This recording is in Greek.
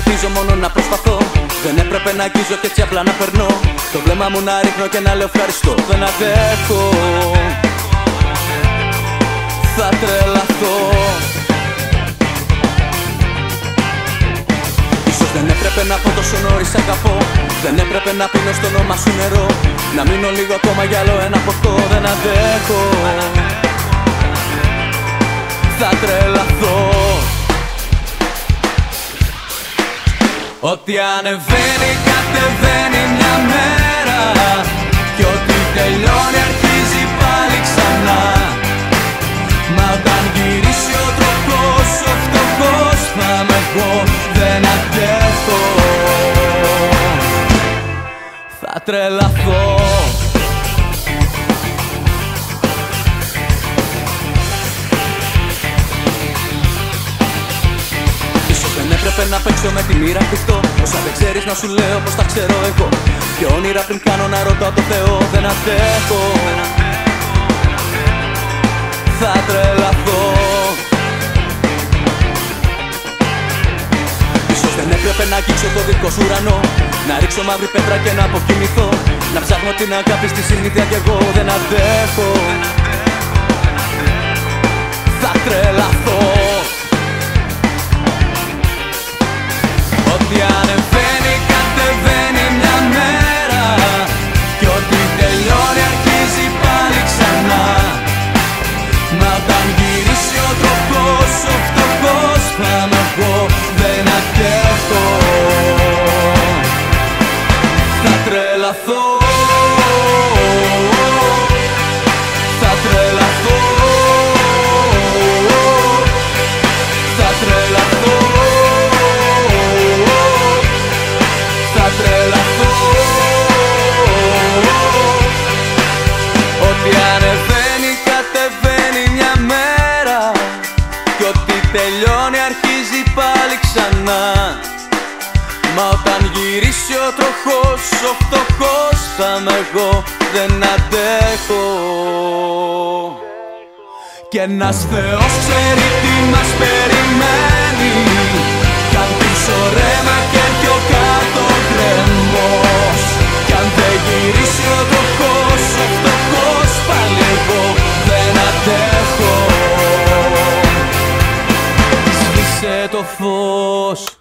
ελπίζω, μόνο να προσπαθώ. Δεν έπρεπε να αγγίζω και έτσι απλά να περνώ. Το βλέμμα μου να ρίχνω και να λέω ευχαριστώ. Δεν αντέχω, θα τρελαθώ. Ίσως δεν έπρεπε να πω τόσο νωρίς αγαπώ. Δεν έπρεπε να πίνω στο όνομα σου νερό. Να μείνω λίγο ακόμα για άλλο ένα ποτό. Δεν αντέχω, θα τρελαθώ. Ό,τι ανεβαίνει κατεβαίνει μια μέρα, κι ό,τι τελειώνει αρχίζει πάλι ξανά. Μα όταν γυρίσει ο τροχός, ο φτωχός θα είμαι εγώ. Δεν αντέχω, θα τρελαθώ. Δεν έπρεπε να παίξω με τη μοίρα κρυφτό. Όσα δεν ξέρεις να σου λέω πως τα ξέρω εγώ. Και όνειρα πριν κάνω να ρωτάω το Θεό. Δεν αντέχω, θα τρελαθώ. Ίσως δεν έπρεπε να αγγίξω το δικό σου ουρανό. Να ρίξω μαύρη πέτρα και να αποκοιμηθώ. Να ψάχνω την αγάπη στη συνήθεια κι εγώ. Δεν αντέχω, θα τρελαθώ. Ό,τι ανεβαίνει κατεβαίνει μια μέρα, κι ό,τι τελειώνει αρχίζει πάλι ξανά. Μα όταν γυρίσει ο τροχός, ο φτωχός θα είμαι εγώ. Δεν αντέχω, θα τρελαθώ. Θα τρελαθώ, θα τρελαθώ. Ό,τι ανεβαίνει κατεβαίνει μια μέρα, κι ό,τι τελειώνει αρχίζει πάλι ξανά. Μα όταν γυρίσει ο τροχός, ο φτωχός θα είμαι εγώ. Δεν αντέχω. Κι ένας Θεός ξέρει τι μας περιμένει, κι αν πίσω ρέμα και πιο κάτω γκρεμός. Κι αν δεν γυρίσει ο τροχός, ο φτωχός πάλι εγώ. Δεν αντέχω, σβήσε το φως.